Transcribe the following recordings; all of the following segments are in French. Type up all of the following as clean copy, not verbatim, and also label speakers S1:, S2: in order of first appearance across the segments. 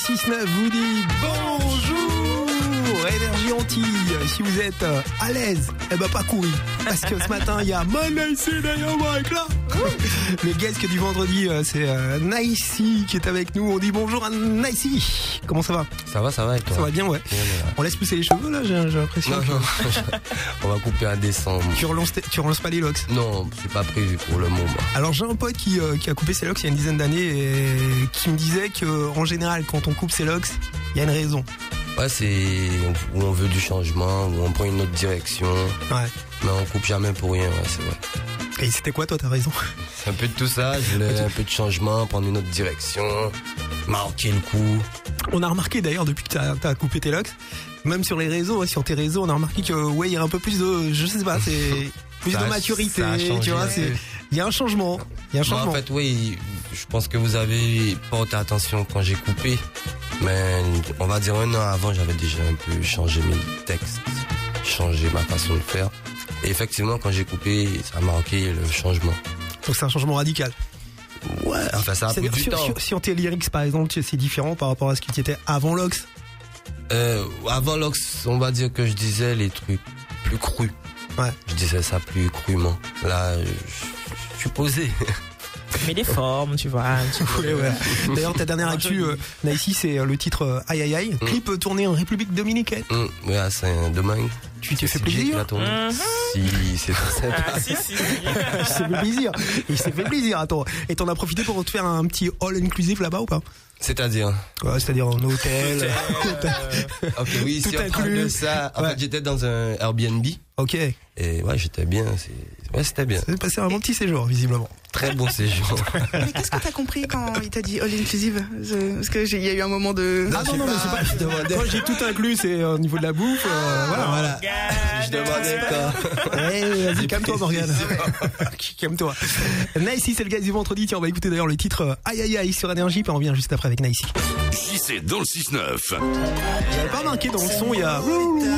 S1: 6-9 vous dit bonjour Énergie Antille. Si vous êtes à l'aise, eh ben pas courir. Parce que ce matin, il y a Nicey Dynamite là. Le guest du vendredi, c'est Nicey qui est avec nous. On dit bonjour à Nicey. Comment ça va?
S2: Ça va et toi?
S1: Ça va bien, ouais. On laisse pousser les cheveux là, j'ai l'impression.
S2: Non. On va couper en décembre.
S1: Tu relances pas les locks?
S2: Non, c'est pas prévu pour le moment.
S1: Alors j'ai un pote qui a coupé ses locks il y a une dizaine d'années et qui me disait que en général quand on coupe ses locks, il y a une raison.
S2: Ouais, c'est où on veut du changement, où on prend une autre direction.
S1: Ouais.
S2: Mais on coupe jamais pour rien, ouais, c'est vrai.
S1: Et c'était quoi toi, t'as raison?
S2: C'est un peu de tout ça, je voulais un peu de changement, prendre une autre direction, marquer le coup.
S1: On a remarqué d'ailleurs depuis que t'as coupé tes locks, même sur les réseaux, sur tes réseaux, on a remarqué que ouais, il y a un peu plus de, je sais pas, c'est plus de maturité, tu vois, il y a un changement.
S2: En fait, oui, je pense que vous avez porté attention quand j'ai coupé, mais on va dire un an avant, j'avais déjà un peu changé mes textes, changé ma façon de faire. Et effectivement, quand j'ai coupé, ça a marqué le changement.
S1: Donc c'est un changement radical.
S2: Ouais, enfin ça a pris du temps.
S1: Sur tes lyrics par exemple, c'est différent par rapport à ce qui était avant Lox?
S2: Avant Lox, on va dire que je disais les trucs plus crus.
S1: Ouais.
S2: Je disais ça plus crûment. Là, je suis posé.
S3: Mais les formes, tu vois.
S1: Ouais. D'ailleurs, ta dernière actu, Nicey, c'est le titre Aïe Aïe Aïe. Clip tourné en République Dominicaine.
S2: Ouais, c'est demain.
S1: Tu t'es fait plaisir?
S2: Si, c'est sympa.
S3: Si.
S1: Il s'est fait plaisir. Il s'est fait plaisir, attends. Et t'en as profité pour te faire un petit all-inclusive là-bas ou pas?
S2: C'est-à-dire?
S1: Ouais, c'est-à-dire en hôtel.
S2: Ok, oui,
S1: tout
S2: si on parle de ça. En fait, j'étais dans un Airbnb.
S1: Ok.
S2: Et ouais, j'étais bien. Ouais, c'était bien.
S1: Ça s'est passé un bon petit séjour, visiblement.
S2: Très bon séjour.
S4: Mais qu'est-ce que t'as compris quand il t'a dit all inclusive? Parce que il y a eu un moment de.
S1: Non, mais c'est pas. Quand j'ai tout inclus, c'est au niveau de la bouffe. Voilà.
S2: Je demandais quoi.
S1: Vas-y, calme-toi, Morgane. Calme-toi. Nicey, c'est le gars du vendredi. Tiens, on va écouter d'ailleurs le titre Aïe Aïe Aïe sur Énergie, puis on revient juste après avec Nicey.
S5: JC dans le 6-9.
S1: J'avais pas marqué dans le son, il y a.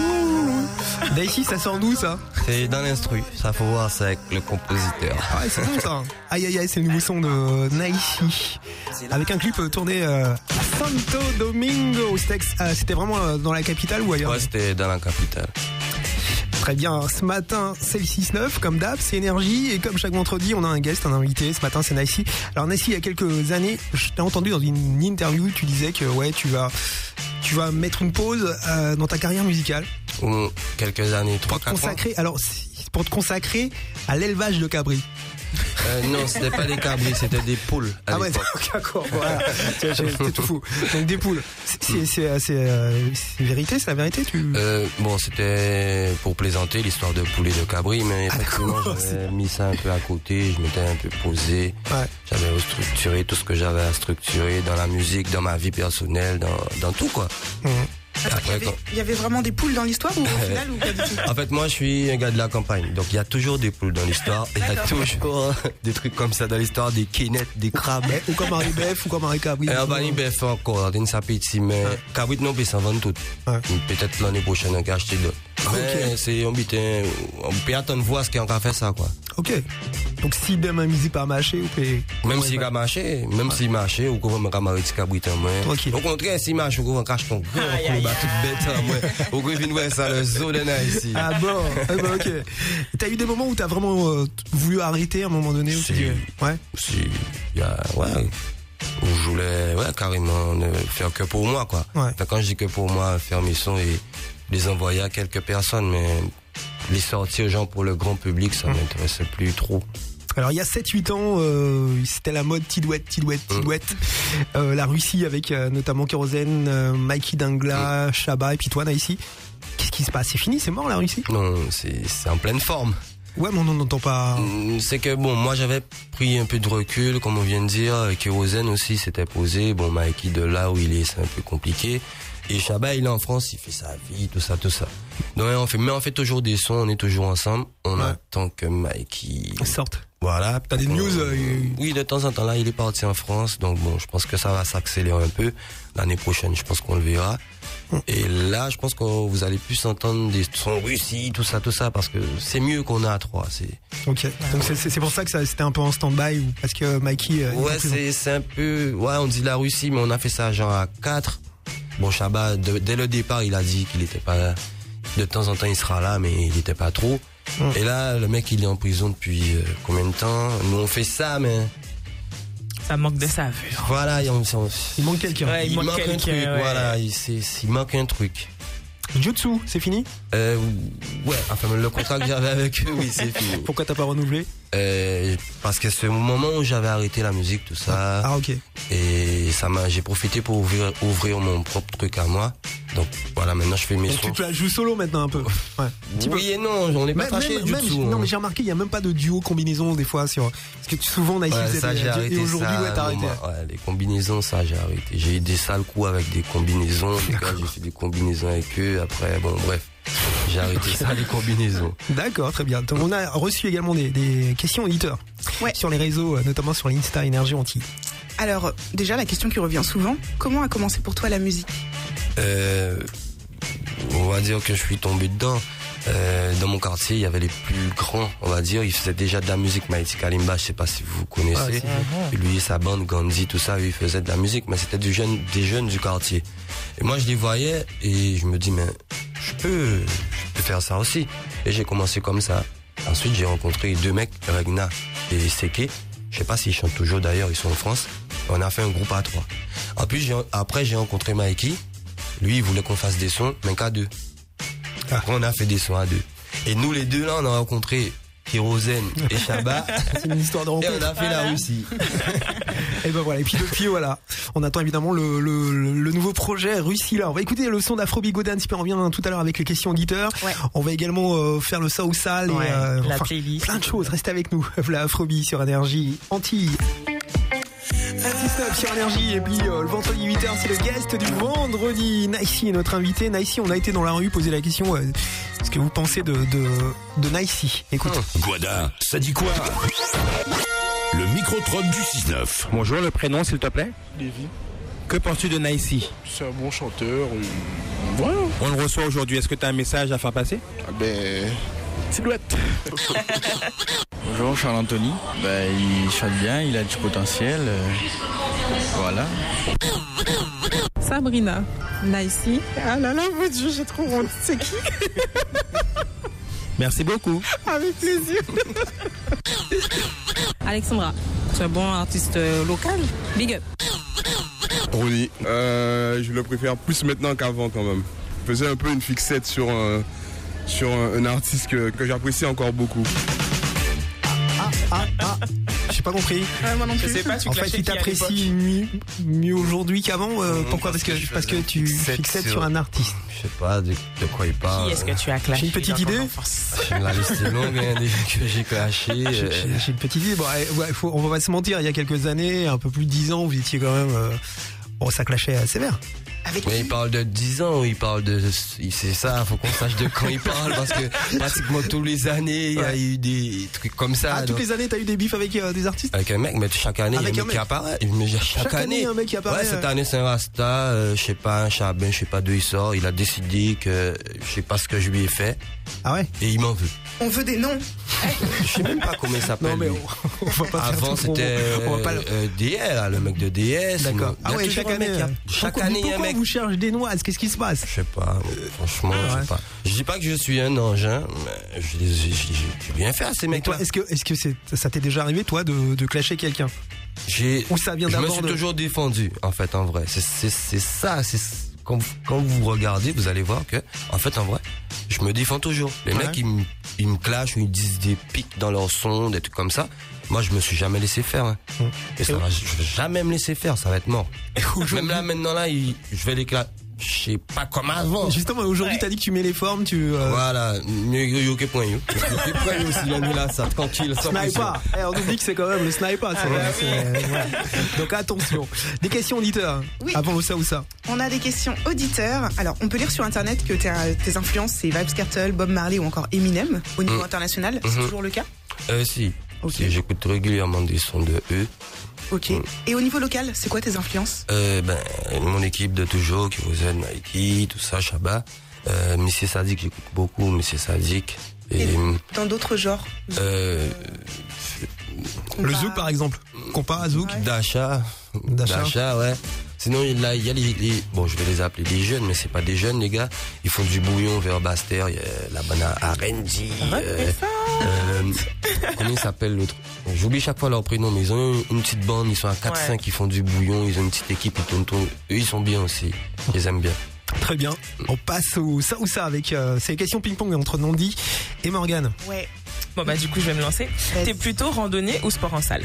S1: Nicey, ça sort d'où ça?
S2: C'est dans l'instru. Ça faut voir, c'est avec le compositeur.
S1: Ah ouais, c'est bon ça. Aïe Aïe Aïe, c'est le nouveau son de Nicey. Avec un clip tourné à Santo Domingo. C'était vraiment dans la capitale ou ailleurs?
S2: Ouais, c'était dans la capitale.
S1: Très bien, ce matin c'est le 6-9, comme d'hab, c'est Énergie, et comme chaque vendredi on a un guest, un invité, ce matin c'est Nicey. Alors Nicey, il y a quelques années, je t'ai entendu dans une interview, tu disais que ouais, tu vas mettre une pause dans ta carrière musicale.
S2: Quelques années, 3-4 ans.
S1: Alors, pour te consacrer à l'élevage de cabris.
S2: Non, c'était pas des cabris, c'était des poules.
S1: Ah ouais, d'accord, voilà. C'était tout fou. Donc des poules. C'est vérité, c'est la vérité,
S2: bon, c'était pour plaisanter l'histoire de poulet de cabri, mais effectivement, j'avais mis ça un peu à côté, je m'étais un peu posé. Ouais. J'avais structuré tout ce que j'avais à structurer dans la musique, dans ma vie personnelle, dans tout, quoi.
S4: Après, il y avait vraiment des poules dans l'histoire ou au final ou pas du tout?
S2: En fait, moi, je suis un gars de la campagne, donc il y a toujours des poules dans l'histoire. Il y a toujours des trucs comme ça dans l'histoire, des quénettes, des crabes.
S1: Ou comme Harry Beff, ou comme Harry Cabri.
S2: Harry Beff encore, d'une sapétie, mais cabri non, ça vend tout. Peut-être l'année prochaine, on va acheter d'autres. Mais c'est on peut attendre voir ce qu'on va faire ça, quoi.
S1: Ok. Donc si demain midi pas marché, ou
S2: même s'il a marché, ou qu'on va me petit cabri moi. Au contraire, si marche, ou qu'on cache ton gros toute bête moi. Ou qu'on vient voir ça le zoo de ici.
S1: Ah bon. Ok. T'as eu des moments où t'as vraiment voulu arrêter à un moment donné?
S2: Si, il y a où je voulais carrément ne faire que pour moi, quoi. Quand je dis que pour moi, faire mes sons et les envoyer à quelques personnes, mais les sortir aux gens pour le grand public, ça m'intéressait plus trop.
S1: Alors il y a 7-8 ans, c'était la mode Tidouette. La Russie avec notamment Kérosène, Mikey Dangla, Shabba et puis toi Nicey. Qu'est-ce qui se passe? C'est fini, c'est mort la Russie?
S2: Non, c'est en pleine forme.
S1: Ouais, mais on n'entend pas.
S2: C'est que bon, moi j'avais pris un peu de recul, comme on vient de dire. Kérosène aussi s'était posé. Bon, Mikey de là où il est, c'est un peu compliqué. Et Shabba, il est en France, il fait sa vie, tout ça. Donc on fait toujours des sons, on est toujours ensemble. On attend que Mikey
S1: sorte.
S2: Voilà.
S1: T'as des news?
S2: Oui, de temps en temps là, il est parti en France. Donc bon, je pense que ça va s'accélérer un peu. L'année prochaine, je pense qu'on le verra. Et là, je pense que vous allez plus entendre des sons Russie, tout ça, parce que c'est mieux qu'on a à 3.
S1: Ok. Donc c'est pour ça que c'était un peu en stand-by ou parce que Mikey.
S2: Ouais, c'est un peu. Ouais, on dit la Russie, mais on a fait ça genre à 4. Bon, Shabba, dès le départ, il a dit qu'il était pas. De temps en temps, il sera là, mais il était pas trop. Et là, le mec, il est en prison depuis combien de temps? Nous, on fait ça, mais.
S3: Ça manque de saveur.
S2: Voilà, il
S1: manque quelqu'un.
S3: Ouais,
S2: il manque un truc,
S3: ouais.
S2: voilà, il manque un truc.
S1: Jutsu, c'est fini?
S2: Ouais, enfin, le contrat que j'avais avec eux, oui, c'est fini.
S1: Pourquoi t'as pas renouvelé?
S2: Parce que c'est au moment où j'avais arrêté la musique, tout ça.
S1: Ah, ok.
S2: Et j'ai profité pour ouvrir mon propre truc à moi. Donc voilà, maintenant je fais mes
S1: Donc
S2: sons.
S1: tu joues solo maintenant un peu. Ouais.
S2: Oui et non, on n'est pas fâché du tout.
S1: Non, mais j'ai remarqué, il n'y a même pas de duo combinaison des fois sur. Parce que souvent, Nice,
S2: Ouais, ça j'ai arrêté.
S1: Et aujourd'hui,
S2: ça,
S1: ouais, t'as arrêté.
S2: Ouais, les combinaisons, ça j'ai arrêté. J'ai eu des sales coups avec des combinaisons. Les gars, j'ai fait des combinaisons avec eux. Après, bon, bref. J'ai arrêté ça, les combinaisons.
S1: D'accord, très bien. Donc, on a reçu également des questions auditeurs.
S4: Ouais.
S1: Sur les réseaux, notamment sur l'Insta Énergie Antilles.
S4: Alors, déjà, la question qui revient souvent, comment a commencé pour toi la musique?
S2: On va dire que je suis tombé dedans. Dans mon quartier, il y avait les plus grands, on va dire. Ils faisaient déjà de la musique. Maïti Kalimba, je sais pas si vous connaissez. Lui et sa bande, Gandhi, tout ça, ils faisaient de la musique. Mais c'était des jeunes du quartier. Et moi, je les voyais et je me dis, mais je peux faire ça aussi. Et j'ai commencé comme ça. Ensuite, j'ai rencontré 2 mecs, Regna et Seke. Je sais pas s'ils chantent toujours d'ailleurs, ils sont en France. On a fait un groupe à 3. Après, j'ai rencontré Mikey. Lui, il voulait qu'on fasse des sons, mais qu'à 2. Après, on a fait des sons à 2. Et nous, les deux, là, on a rencontré Kérosène et Shabba.
S1: C'est une histoire de rencontre.
S2: Et on a fait la Russie.
S1: Et ben voilà. Et puis depuis, voilà. On attend évidemment le nouveau projet Russie là. On va écouter le son d'Afrobeat Godin, si on revient tout à l'heure avec les questions auditeurs. Ouais. On va également faire le Saousal et
S3: la playlist.
S1: Plein de choses. Restez avec nous. La Afrobeat sur Énergie Antilles. 6-9 sur Énergie. Et puis le vendredi 8h, c'est le guest du vendredi. Nicey est notre invité. Nicey, on a été dans la rue poser la question ce que vous pensez de Nicey. Écoute.
S5: Guada, ça dit quoi? Le micro-trottoir du 6-9.
S6: Bonjour, le prénom s'il te plaît?
S7: Lévi.
S6: Que penses-tu de Nicey?
S7: C'est un bon chanteur. Voilà.
S6: On le reçoit aujourd'hui. Est-ce que tu as un message à faire passer?
S7: Ah ben. Silhouette.
S8: Bonjour, Charles-Anthony. Il chante bien, il a du potentiel. Voilà.
S9: Sabrina. Nicey. Ah là là, mon Dieu, j'ai trop honte. C'est qui?
S6: Merci beaucoup.
S9: Avec plaisir. Alexandra. C'est un bon artiste local. Big up.
S10: Ronnie. Je le préfère plus maintenant qu'avant quand même. Je faisais un peu une fixette sur un artiste que j'apprécie encore beaucoup.
S1: J'ai pas compris.
S4: Moi non plus.
S3: Je sais pas,
S1: En fait, tu t'apprécies mieux aujourd'hui qu'avant. Pourquoi? Parce que tu fixettes sur un artiste.
S2: Je sais pas de quoi il parle.
S3: Qui est-ce que tu as clashé?
S1: J'ai une petite idée.
S2: La liste est longue, des gens que j'ai clashé.
S1: J'ai une petite idée. Bon, on va pas se mentir. Il y a quelques années, un peu plus de 10 ans, vous étiez quand même. Ça clashait sévère.
S2: Mais il parle de 10 ans ou il parle de... C'est ça, faut qu'on sache de quand il parle parce que pratiquement tous les années, il y a eu des trucs comme ça.
S1: Toutes les années, t'as eu des bifs avec des artistes?
S2: Avec un mec, mais chaque année, il y a un mec qui apparaît. Chaque année,
S1: un mec qui apparaît.
S2: Ouais, cette année, c'est un Rasta, je sais pas, un Chabin, je sais pas d'où il sort. Il a décidé que je sais pas ce que je lui ai fait.
S1: Ah ouais?
S2: Et il m'en veut.
S4: On veut des noms.
S2: Je sais même pas comment il s'appelle.
S1: Non, mais on va pas faire
S2: avant, c'était DR, le mec de DS.
S1: D'accord. Ah ouais, chaque année,
S2: il y a un mec.
S1: Vous cherchez des noises, qu'est-ce qui se passe?
S2: Je sais pas, franchement, je sais pas. Je dis pas que je suis un ange, mais j'ai bien fait à ces mecs-là.
S1: Est-ce que ça t'est déjà arrivé, toi, de clasher quelqu'un? Ou ça vient d'abord?
S2: Je me suis toujours défendu, en fait, en vrai. C'est ça, quand vous regardez, vous allez voir que, en fait, en vrai, je me défends toujours. Les mecs, ils me clashent ou ils disent des pics dans leur son, des trucs comme ça. Moi, je me suis jamais laissé faire. Et je vais jamais me laisser faire, ça va être mort. Même là, maintenant, je vais les clasher. Je sais pas comme avant.
S1: Justement, aujourd'hui, t'as dit que tu mets les formes,
S2: Voilà, mieux que point you. Aussi, il a mis là, ça, tranquille.
S1: Sniper. On oublie que c'est quand même le sniper. Donc attention. Des questions auditeurs.
S4: Oui.
S1: Avant ou ça.
S4: On a des questions auditeurs. Alors, on peut lire sur Internet que tes influences, c'est Vybz Kartel, Bob Marley ou encore Eminem au niveau international. C'est toujours le cas?
S2: Si.
S4: Ok.
S2: Et j'écoute régulièrement des sons de eux.
S4: Ok. Et au niveau local, c'est quoi tes influences?
S2: Mon équipe de toujours, Kérosène, Mikey, tout ça, Shabba. Monsieur Sadik, j'écoute beaucoup, Monsieur Sadik.
S4: Et dans d'autres genres?
S1: Le Zouk, par exemple. Compas à Zouk.
S2: Dasha, ouais. Sinon, il y a les bon, je vais les appeler des jeunes, mais c'est pas des jeunes, les gars. Ils font du bouillon vers Baster, il y a la banane Arendi. Comment il s'appelle l'autre? J'oublie chaque fois leur prénom, mais ils ont une petite bande, ils sont à 4-5, ils font du bouillon, ils ont une petite équipe, ils tournent. Eux, ils sont bien aussi. Je les aime bien.
S1: Très bien. On passe au ça ou ça avec ces questions ping-pong entre Nandi et Morgane.
S4: Ouais.
S3: Bon, bah, du coup, je vais me lancer. T'es plutôt randonnée ou sport en salle?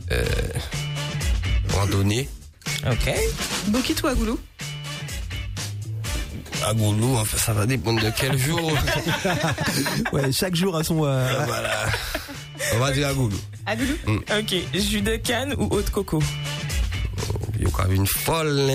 S2: Randonnée.
S3: Ok.
S4: Bokit ou Agoulou?
S2: Agoulou, enfin, ça va dépendre de quel jour.
S1: Ouais, chaque jour a son.
S2: Voilà. On va dire Agoulou.
S4: Agoulou?
S3: Ok. Jus de canne ou eau de coco?
S2: Il y a quand même une folle.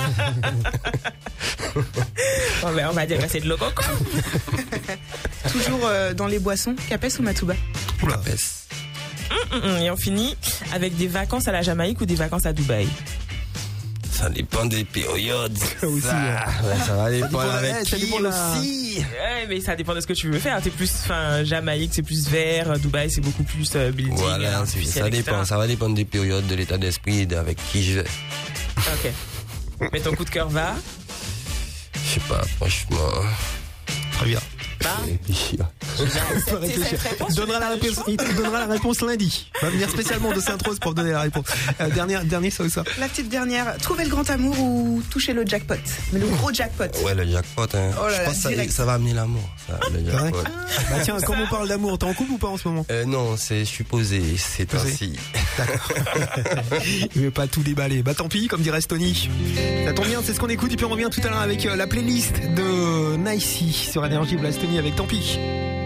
S3: Bon, ben, on va dire que c'est de l'eau coco.
S4: Toujours dans les boissons, Capes ou Matouba?
S2: Capes.
S3: Et on finit avec des vacances à la Jamaïque ou des vacances à Dubaï?
S2: Ça dépend des périodes.
S1: Ça aussi,
S2: ça va dépendre avec
S1: ça
S2: qui
S1: dépend
S2: aussi.
S3: Ouais, mais ça dépend de ce que tu veux faire. T'es plus, Jamaïque, c'est plus vert. Dubaï, c'est beaucoup plus building.
S2: Voilà, ça dépend. Ça va dépendre des périodes, de l'état d'esprit et avec qui je vais.
S3: Ok. Mais ton coup de cœur va?
S2: Je sais pas, franchement.
S1: Très bien.
S2: Réfléchir.
S1: Il te donnera la réponse lundi. Il va venir spécialement de Sainte-Rose pour donner la réponse. Dernier ça ou ça?
S4: La petite dernière, trouver le grand amour ou toucher le jackpot? Mais le gros jackpot.
S2: Ouais, le jackpot, hein.
S4: Oh là
S2: je
S4: là,
S2: pense que ça va amener l'amour, ça, le jackpot.
S1: Bah tiens, comme on parle d'amour, t'es en couple ou pas en ce moment?
S2: Non, je suis posé, c'est ainsi.
S1: D'accord. Je vais pas tout déballer. Bah tant pis, comme dirait Stony. Ça tombe bien, c'est ce qu'on écoute et puis on revient tout à l'heure avec la playlist de Nicey sur Énergie. Voilà Stony avec Tant pis.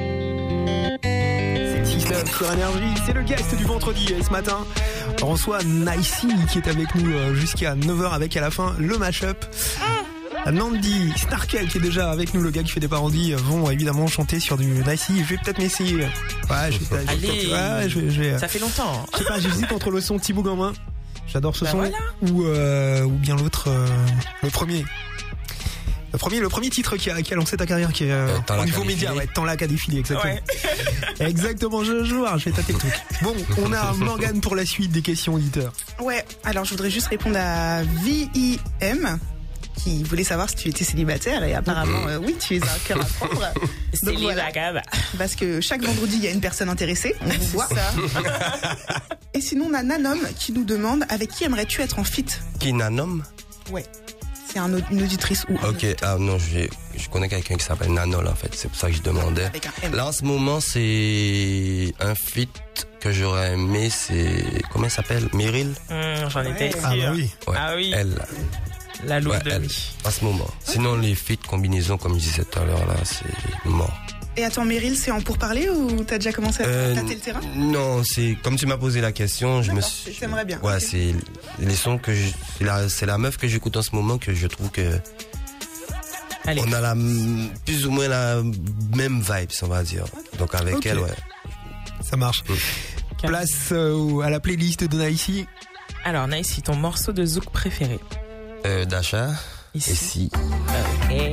S1: C'est 6-9 sur Énergie, c'est le guest du vendredi et ce matin on reçoit Nicey qui est avec nous jusqu'à 9h avec à la fin le mashup. Nandi, Snarkel qui est déjà avec nous, le gars qui fait des parodies, vont évidemment chanter sur du Nicey. Je vais peut-être m'essayer. Ouais, je vais.
S3: Ça fait longtemps.
S1: Je sais pas, j'hésite entre le son Thibaut Gamin. J'adore ce son.
S3: Voilà.
S1: Ou bien l'autre, le premier. Le premier titre qui a lancé ta carrière, qui est au niveau média, Tant là qu'à défiler, exactement. Ouais. Exactement, je vais tâter le truc. Bon, on a Morgane pour la suite des questions auditeurs.
S4: Ouais, alors je voudrais juste répondre à VIM qui voulait savoir si tu étais célibataire et apparemment oui, tu es un cœur à prendre. Donc voilà, parce que chaque vendredi il y a une personne intéressée, on vous voit ça. Et sinon on a Nanom qui nous demande avec qui aimerais-tu être en feat?
S2: Qui, Nanom?
S4: Ouais. C'est une auditrice ou
S2: ok, non, je connais quelqu'un qui s'appelle Nanol en fait, c'est pour ça que je demandais. Là en ce moment c'est un feat que j'aurais aimé, c'est comment elle s'appelle? Meryl?
S3: J'en étais sûr.
S1: Ah bah oui.
S2: Ouais,
S3: ah oui.
S2: Elle.
S3: La lourde.
S2: Ouais, elle, en ce moment. Sinon les feats combinaisons comme je disais tout à l'heure là, c'est mort.
S4: Et attends, Meryl, c'est en pourparler ou t'as déjà commencé à tâter le terrain? Non,
S2: c'est comme tu m'as posé la question, je me suis.
S4: T'aimerais bien.
S2: Ouais, okay. C'est les sons que c'est la meuf que j'écoute en ce moment que je trouve que. Allez. On a plus ou moins la même vibe, on va dire. Donc avec elle, ouais.
S1: Ça marche. Place à la playlist de Nicey.
S3: Alors Nicey, ton morceau de zouk préféré?
S2: Dasha. Ici. Okay.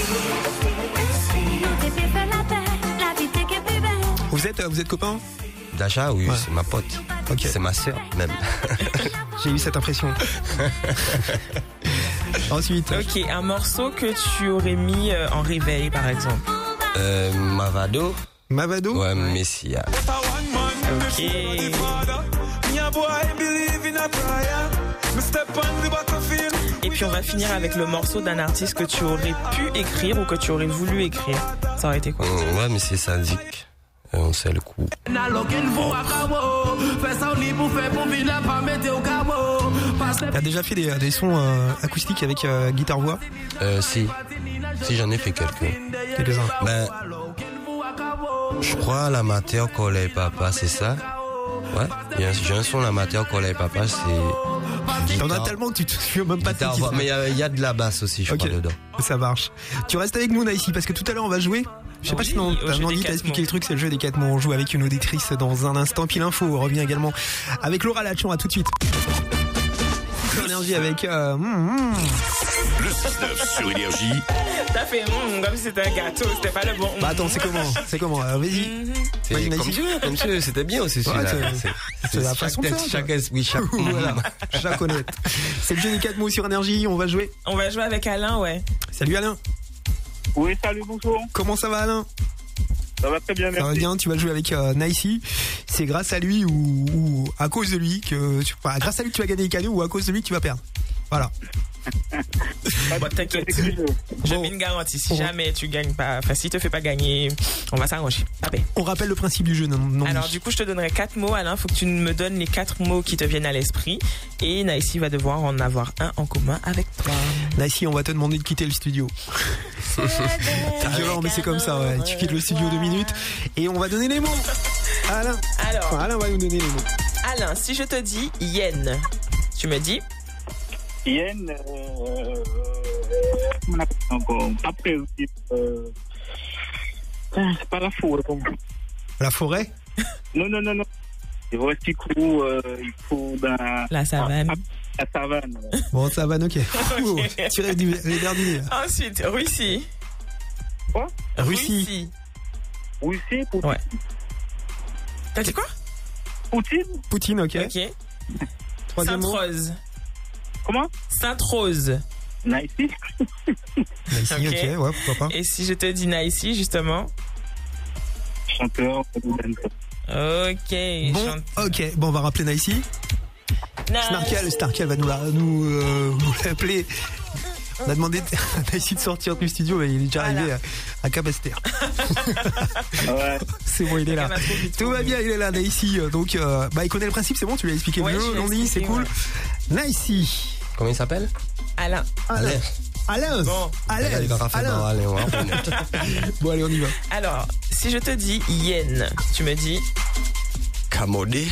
S1: Vous êtes copains?
S2: Dasha, oui, ouais. C'est ma pote. Okay. C'est ma sœur, même.
S1: J'ai eu cette impression. Ensuite.
S3: Ok, un morceau que tu aurais mis en réveil, par exemple.
S2: Mavado.
S1: Mavado?
S2: Ouais, Messia.
S3: Ok. Et puis on va finir avec le morceau d'un artiste que tu aurais pu écrire ou que tu aurais voulu écrire. Ça aurait été quoi?
S2: Ouais, mais c'est Sadik. On sait le coup.
S1: T'as déjà fait des sons acoustiques avec guitare-voix?
S2: Si j'en ai fait quelques-uns. Ben, je crois l'amateur Collet Papa, c'est ça? Ouais, j'ai un son l'amateur Collet Papa, c'est...
S1: T'en as tellement que tu te souviens même pas de
S2: mais il y a de la basse aussi, je crois, dedans.
S1: Ça marche. Tu restes avec nous, Nicey, parce que tout à l'heure, on va jouer Je sais pas si Nandi t'a expliqué le truc, c'est le jeu des 4 mots. On joue avec une auditrice dans un instant. Puis l'info revient également avec Laura Lachon. À tout de suite. Énergie avec
S5: Le 6-9 sur Énergie.
S3: T'as fait comme si c'était un gâteau, c'était pas le bon.
S1: Bah attends, c'est comment Vas-y.
S2: C'est comme ça, c'était bien aussi celui-là.
S1: C'est la façon de faire.
S2: Chaque
S1: voilà, chaque honnête. C'est le jeu des 4 mots sur Énergie, on va jouer.
S3: On va jouer avec Alain, ouais.
S1: Salut Alain.
S11: Oui, salut, bonjour.
S1: Comment ça va Alain?
S11: Ça va très bien, merci.
S1: Ça va bien, tu vas jouer avec Nicey. C'est grâce à lui ou à cause de lui que grâce à lui que tu vas gagner les cadeaux ou à cause de lui que tu vas perdre. Voilà.
S3: Bon, t'inquiète. Je mets une garantie. Si jamais tu gagnes pas, enfin, si tu te fais pas gagner, on va s'arranger.
S1: On rappelle le principe du jeu, non?
S3: Alors, du coup, je te donnerai 4 mots. Alain, faut que tu me donnes les 4 mots qui te viennent à l'esprit. Et Nicey va devoir en avoir un en commun avec toi.
S1: Nicey, on va te demander de quitter le studio. C'est violent, mais c'est comme ça, ouais. Tu quittes le studio 2 minutes et on va donner les mots. Alain.
S3: Alors.
S1: Alain va nous donner les mots.
S3: Alain, si je te dis yen, tu me dis?
S11: Yen, comment on appelle ça encore? Après, c'est pas la forêt pour moi.
S1: La forêt?
S11: Non. Il faut rester court, il faut dans...
S3: La savane.
S11: La savane.
S1: Bon, savane, ok. Tu rêves les derniers.
S3: Ensuite, Russie.
S11: Quoi?
S1: Russie,
S11: Poutine.
S3: Ouais. T'as dit quoi?
S1: Poutine, ok. Troisième mot.
S3: Sainte-Rose.
S11: Comment?
S3: Sainte-Rose.
S11: Nicey.
S1: Nicey, ok, ouais, pourquoi pas.
S3: Et si je te dis Nicey, justement?
S11: Chanteur.
S3: Ok.
S1: Bon, ok. Bon, on va rappeler Nicey. Snarkel va nous l'appeler. On a demandé à Nicey de sortir du studio, mais il est déjà arrivé à Capesterre.
S11: Ouais.
S1: C'est bon, il est là. Tout va bien, il est là, Nicey. Donc, il connaît le principe, c'est bon, tu lui as expliqué le jeu, Nandi, c'est cool.
S3: Ouais.
S1: Nicey.
S2: Comment il s'appelle?
S1: Alain.
S3: Bon.
S1: Alain. Bon, allez, on y va.
S3: Alors, si je te dis yen, tu me dis?
S2: Camodé.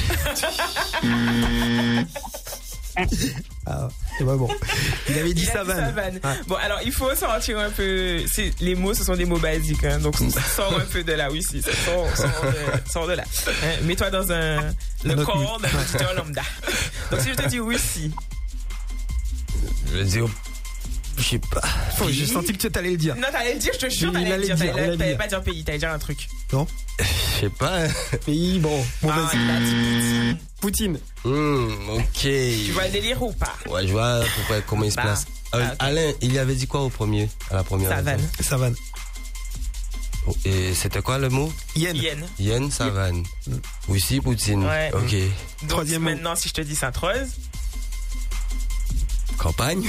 S1: C'est pas bon. Il avait dit savane.
S3: Ah. Bon, alors il faut sortir un peu. Les mots, ce sont des mots basiques, hein, donc sors un peu de là, oui, si. Sors de là. Hein, mets-toi dans le corps d'un auditeur lambda. Donc si je te dis Russie.
S2: Je veux dire. Je sais pas.
S1: J'ai senti que tu allais le dire.
S3: Non, t'allais le dire, je te jure, t'allais le dire. T'allais pas dire pays, t'allais dire un truc.
S1: Non?
S2: Je sais pas.
S1: Pays, bon.
S3: Il a dit
S1: Poutine.
S2: Ok.
S3: Tu vois le délire ou pas?
S2: Ouais, je vois à peu près comment il se place. Okay. Alain, il avait dit quoi à la première?
S1: Savane.
S2: Oh, et c'était quoi le mot? Yen, savane. Russie, Poutine.
S3: Ouais.
S2: Ok.
S3: Donc
S1: troisième
S3: maintenant, si je te dis Sainte-Rose.
S2: Campagne.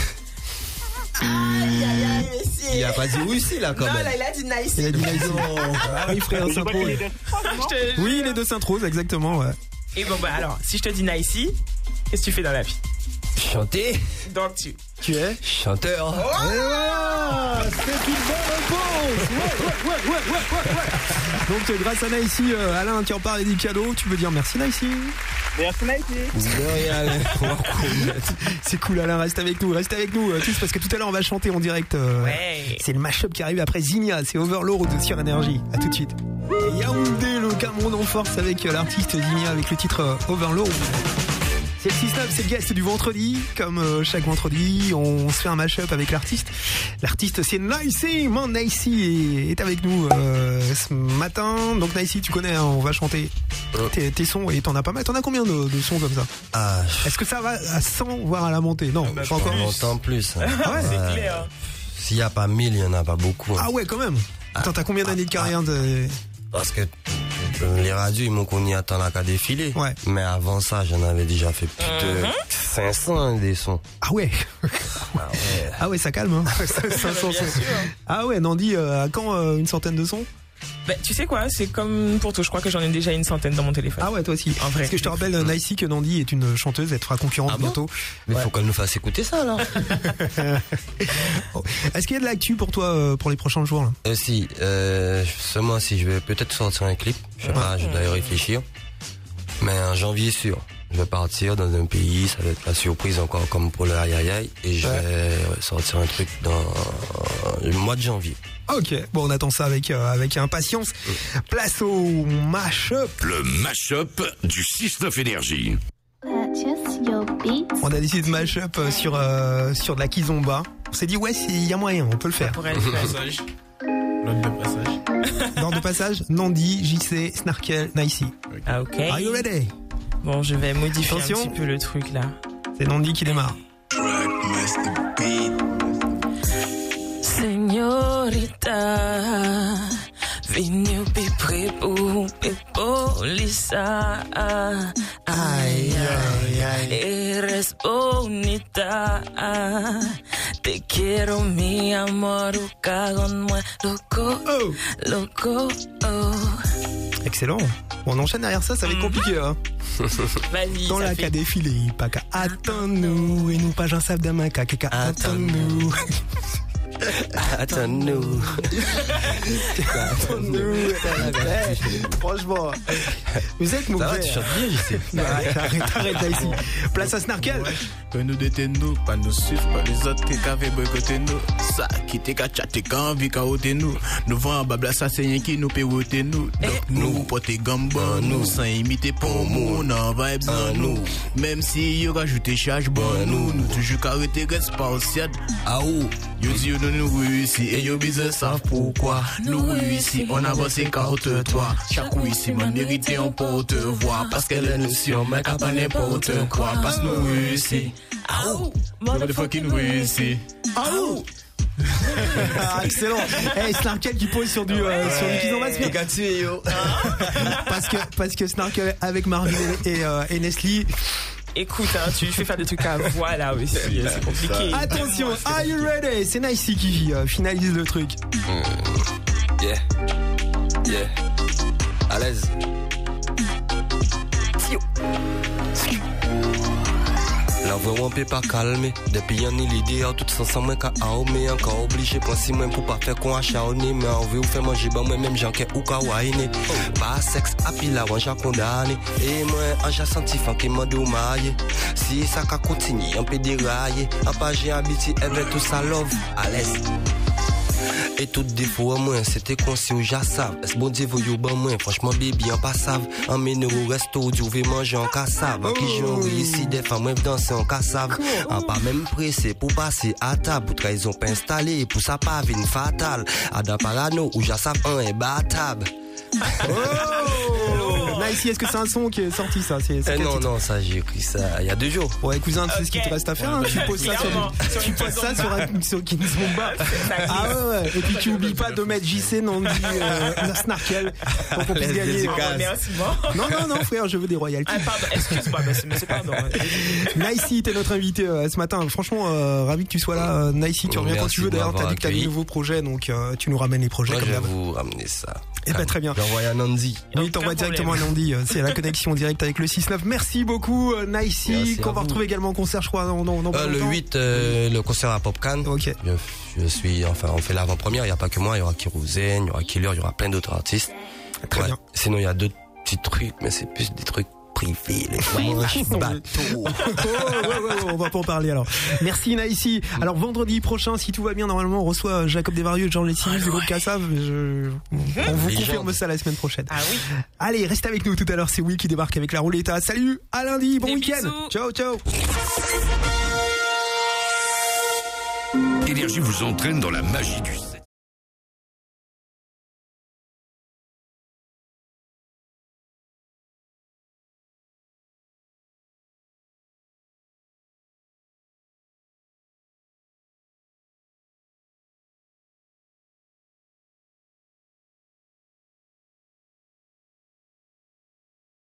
S2: Il a pas dit Russie là quand même.
S3: Non, là il a dit Nicey.
S1: Il a dit Nicey. Oui, frère, Sainte-Rose. Oui, les deux Sainte-Rose, exactement, ouais.
S3: Et bon, alors, si je te dis Nicey, qu'est-ce que tu fais dans la vie?
S2: Chanter.
S3: Donc
S1: tu es
S2: chanteur.
S1: Oh, et voilà, c'est une bonne réponse. Ouais. Donc grâce à Nicey, Alain qui en parle et dit cadeau, tu peux dire merci Nicey.
S11: Merci Nicey.
S2: De rien, Alain.
S1: C'est cool, Alain, reste avec nous tous, parce que tout à l'heure on va chanter en direct. C'est le mashup qui arrive après Zinia, c'est Overload sur Énergie. À tout de suite. Et Yaoundé, le Cameroun en force avec l'artiste Zinia avec le titre Overload. C'est le 6-9, c'est le guest du vendredi. Comme chaque vendredi, on se fait un mashup avec l'artiste. L'artiste, c'est Nicey. Nicey est avec nous ce matin. Donc Nicey, tu connais, hein, on va chanter tes sons et t'en as pas mal. T'en as combien de sons comme ça? Est-ce que ça va à 100 voire à la montée? Non, pas encore.
S2: Longtemps plus. Hein.
S3: Ah ouais, c'est clair.
S2: S'il n'y a pas 1000, il n'y en a pas beaucoup. Hein.
S1: Ah ouais, quand même. Attends, t'as combien d'années de carrière
S2: Parce que les radios, ils m'ont connu à temps qu'à défiler.
S1: Ouais.
S2: Mais avant ça, j'en avais déjà fait plus de 500 des sons.
S1: Ah ouais. Ah ouais, ça calme, hein. 500 sons. Ah ouais, Nandi, à quand une centaine de sons?
S3: Ben, tu sais quoi, c'est comme pour tout, je crois que j'en ai déjà une centaine dans mon téléphone.
S1: Ah ouais, toi aussi.
S3: En vrai.
S1: Parce que je te rappelle, Nicey, que Nandi est une chanteuse, elle te fera concurrence bientôt.
S2: Mais faut qu'elle nous fasse écouter ça alors.
S1: Est-ce qu'il y a de l'actu pour toi pour les prochains jours là?
S2: Si, ce mois-ci, je vais peut-être sortir un clip. Je sais pas, je dois y réfléchir. Mais en janvier sûr. Je vais partir dans un pays, ça va être la surprise encore comme pour le aïe aïe aïe. Et je vais sortir un truc dans le mois de janvier.
S1: Ok, bon on attend ça avec impatience. Place au mash-up.
S5: Le mash-up du 6-9 Énergie.
S1: On a décidé de mash-up sur de la kizomba. On s'est dit ouais, il y a moyen, on peut le faire.
S12: L'ordre de passage.
S1: L'ordre de passage, Nandi, JC, Snarkel, Nicey.
S3: Ah ok.
S1: Are you ready?
S3: Bon, je vais modifier
S1: Attention.
S3: un petit peu le truc là.
S1: C'est Nandi qui démarre.
S3: Señorita, venu pi près pour Lisa. Ay, ay, ay. Eres bonita. Te quiero, mi amor. Cago-moi, loco, loco.
S1: Excellent. Bon, on enchaîne derrière ça, ça va être compliqué. Hein.
S3: Vas-y.
S1: Dans la cas défilé, pas qu'à attends-nous. Et nous pas j'en savent demain qu'à attends-nous.
S2: Attends-nous.
S1: Franchement, vous êtes mauvais.
S2: Ça va, tu chantes bien, JC.
S1: Arrête là ici. Place à Snarkel.
S12: Que nous détenons, pas nous suivre, pas les autres qui avaient boycotté nous. Ça, qui t'es qu'à chatter quand vie qu'à ôter nous. Nous vend babla ça, c'est rien qui nous peut ôter nous. Donc nous, porter gamba, nous, sans imiter pour nous, non, vibe dans nous. Même si y aura ajouté charge, bon, nous toujours qu'arrêter, reste pas au ciel. Ah ou, yo dis, nous réussi, et yo business savent pourquoi. Nous réussi, on avance carte toi. Chaque coup ici, mon hérité, on porte voix. Parce qu'elle est notion, mais qu'à pas n'importe quoi. Parce que nous réussi. Aouh! Motherfucking réussi. Aouh!
S1: Excellent. Hey, Snarkel qui pose sur du kizomba. Parce que Snarkel avec Marvin et Nestlé.
S3: Écoute, hein, tu fais faire des trucs à voix là aussi, c'est compliqué.
S1: Attention, are you ready? C'est Nicey qui finalise le truc.
S2: Yeah. À l'aise. La voix on peut pas calmer. Depuis y'en a l'idée à tout sans moi qu'à mais encore obligé penser moi pour pas faire qu'on acharné. Mais on veut ou faire manger bah moi même j'en qu'est ou qu'à waïné. Pas sexe à pile avant j'ai condamné. Et moi j'ai senti fan qui m'a dommagé. Si ça qu'a continué on peut dérailler. En pas j'ai habitué avec tout ça love à l'aise. Et tout défaut à moi, c'était conscient ou j'assave. Est-ce bon Dieu vous ban moi, franchement baby en passave. Emmène au resto, du vais manger en cassave. En qui j'en ici des femmes même danser en cassave. En pas même pressé pour passer à table. Pour trahison pas installé, pour ça pas une fatale. Adam parano ou j'assave un et battable.
S1: Nicey, est-ce que c'est un son qui est sorti ça?
S2: Non, ça j'ai écrit ça il y a 2 jours.
S1: Ouais, cousin, tu sais ce qu'il te reste à faire. Hein, tu poses ça sur Kizomba. Ah ouais. Et puis tu oublies pas de mettre JC, Nandi, Snarkel pour qu'on puisse gagner.
S3: Merci.
S1: Non, frère, je veux des royalties.
S3: Ah pardon, excuse-moi, mais c'est pardon.
S1: Nicey, t'es notre invité ce matin. Franchement, ravi que tu sois là. Nicey, tu reviens quand tu veux. D'ailleurs, t'as dit que t'as des nouveaux projets, donc tu nous ramènes les projets.
S2: Moi, je vais vous ramener ça.
S1: Eh ben très bien.
S2: J'envoie à Nandi.
S1: Oui, t'envoies directement à Nandi. C'est la connexion directe avec le 6-9. Merci beaucoup, Nicey, qu'on va retrouver également en concert, je crois, dans
S2: le 8, le concert à Popcan.
S1: Ok.
S2: Je suis, enfin, on fait l'avant-première. Il n'y a pas que moi. Il y aura Kérosène, il y aura Killer, il y aura plein d'autres artistes.
S1: Très bien.
S2: Sinon, il y a d'autres petits trucs, mais c'est plus des trucs privés. Bateau.
S1: On va pas en parler alors. Merci Nicey. Alors vendredi prochain, si tout va bien, normalement on reçoit Jacob Desvarieux, Jean Lessimus, du groupe Kassav. On vous confirme ça la semaine prochaine.
S3: Ah oui.
S1: Allez, reste avec nous tout à l'heure. C'est Will qui débarque avec la rouletta. Salut, à lundi, bon week-end. Ciao.
S5: Énergie vous entraîne dans la magie du